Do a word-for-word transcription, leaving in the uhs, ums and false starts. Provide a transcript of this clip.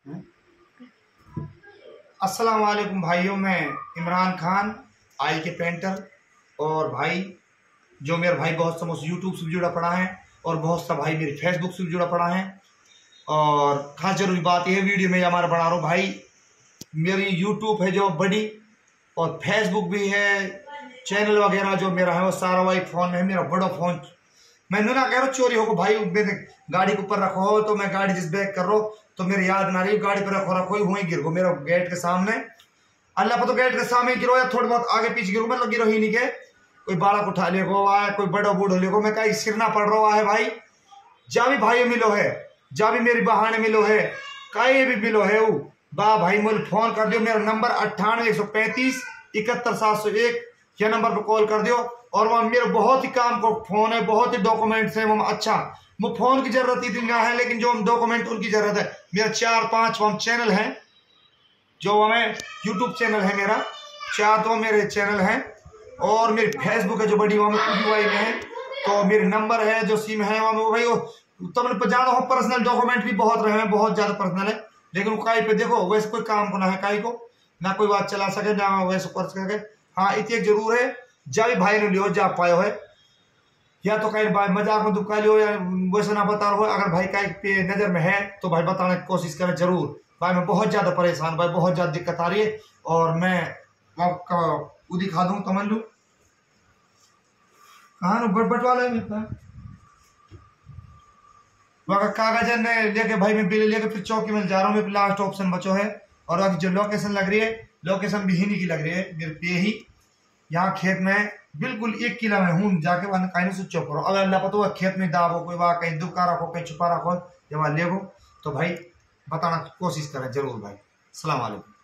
अस्सलाम वालेकुम भाइयों, मैं इमरान खान आई के पेंटर। और भाई जो मेरा भाई बहुत सा मुझसे यूट्यूब से भी जुड़ा पड़ा है और बहुत सा भाई मेरे फेसबुक से भी जुड़ा पड़ा है। और खास जरूरी बात यह वीडियो में हमारा बना रहा हूँ भाई, मेरी यूट्यूब है जो बड़ी और फेसबुक भी है, चैनल वगैरह जो मेरा है वो सारा भाई फ़ोन में है। मेरा बड़ा फ़ोन मैं ना कह रहा हूँ चोरी हो भाई, मैंने गाड़ी के ऊपर रखो हो तो मैं गाड़ी जिस बैग कर रहा हूँ तो मेरे याद ना रही, गाड़ी पर रखो रखो ही वहीं गिर गो मेरा गेट के सामने। अल्लाह पर तो गेट के सामने गिरो या थोड़ा बहुत आगे पीछे गिरो, मतलब गिरो ही नहीं के कोई बालक उठा ले गो आए, कोई बड़ा बूढ़ ले गो, मैं कहीं सिरना पड़ रहा है भाई। जा भी भाई मिलो है, जा भी मेरी बहाने मिलो है, कहीं भी मिलो है वो बा भाई मुझे फोन कर दियो। मेरा नंबर अट्ठानवे एक सौ पैंतीस इकहत्तर सात सौ एक यह नंबर पर कॉल कर दियो। और वहाँ मेरे बहुत ही काम को फोन है, बहुत ही डॉक्यूमेंट्स है वहाँ। अच्छा वो फोन की जरूरत इतनी ना है, लेकिन जो डॉक्यूमेंट उनकी जरूरत है। मेरा चार पांच वहाँ चैनल है, जो हमें यूट्यूब चैनल है मेरा, चार तो मेरे चैनल हैं और मेरी फेसबुक है जो बड़ी वहाँ में में है। तो मेरे नंबर है जो सिम है वहाँ में भाई वो तब तो ज्यादा हो, पर्सनल डॉक्यूमेंट भी बहुत रहे हैं, बहुत ज्यादा पर्सनल है, लेकिन कहीं पे देखो वैसे कोई काम को ना है, कहीं को ना कोई बात चला सके ना वैसे कर सके। हाँ इतनी एक जरूर है, जा भी भाई ने लियो जा पायो है, या तो कहीं भाई मजाक में दुखा लियो या वैसे ना बता रहा हो। अगर भाई कहीं पे नजर में है तो भाई बताने की कोशिश करें जरूर। भाई मैं बहुत ज्यादा परेशान, भाई बहुत ज्यादा दिक्कत आ रही है और मैं आपका वो दिखा दूं तमल्लू कहाँ बट बटवाला है मेरे कागज ने लेके भाई मैं बिल लेके फिर चौकी में जा रहा हूँ। मेरे लास्ट ऑप्शन बचो है और अब जो लोकेशन लग रही है, लोकेशन भी हिनी की लग रही है मेरे पे ही, यहाँ खेत में बिल्कुल एक किला में हूँ जाके वहां कहीं से चुप करो। अब अल्लाह पता खेत में दाबो कोई वहां कहीं दुका रखो कहीं छुपा रखो जब ले गो तो भाई बताना कोशिश करें जरूर भाई। अस्सलाम वालेकुम।